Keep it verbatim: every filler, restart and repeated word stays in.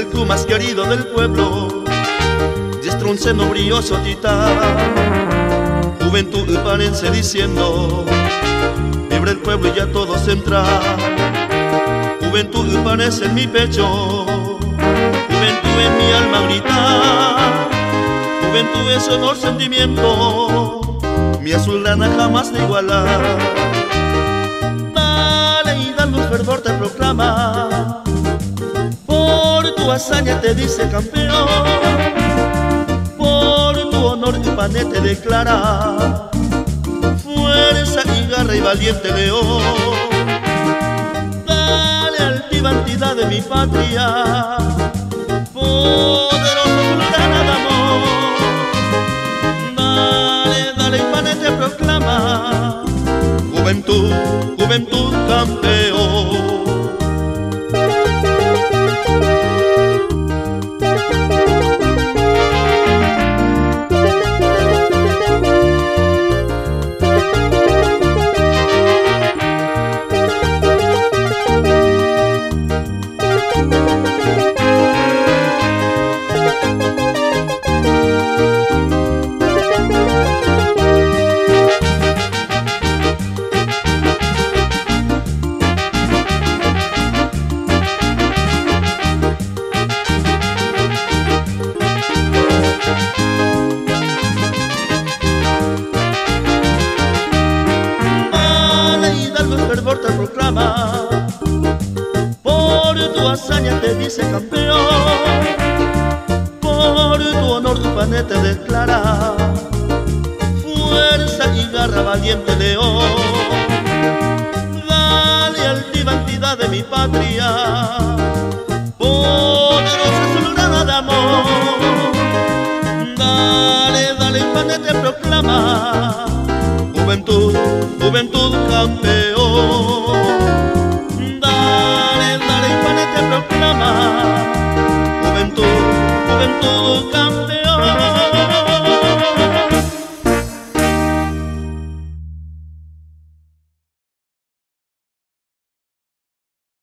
el club más querido del pueblo, diestra un seno brilloso titán. Juventud upanense diciendo, vibra el pueblo y ya todos entran. Juventud upanense en mi pecho, juventud en mi alma grita. Juventud es honor, sentimiento, mi azulgrana jamás de igualar. Dale y dale un fervor te proclama, por tu hazaña te dice campeón, por tu honor Upané te declara, fuerza y garra y valiente león. Dale altiva entidad de mi patria, poderoso azulgrana de amor. Dale, dale Upané te proclama, juventud, juventud campeón. Te proclama, por tu hazaña te dice campeón, por tu honor Upané te declara, fuerza y garra valiente león. Dale altiva entidad de mi patria,